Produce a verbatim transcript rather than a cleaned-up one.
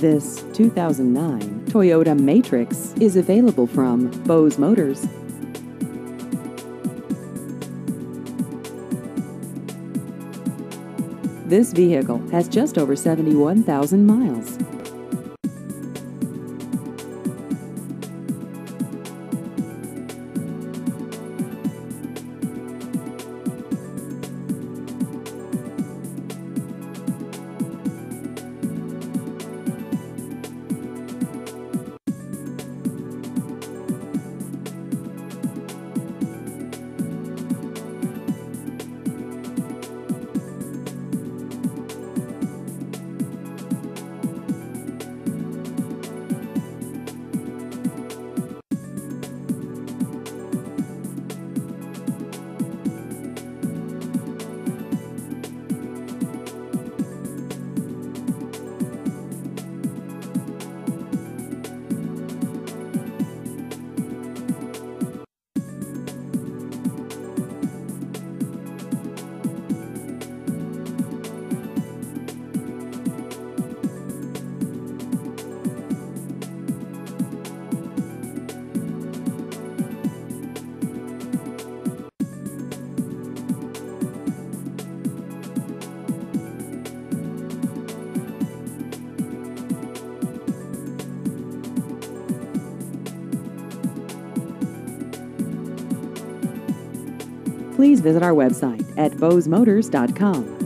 This two thousand nine Toyota Matrix is available from Bose Motors. This vehicle has just over seventy-one thousand miles. Please visit our website at bose motors dot com.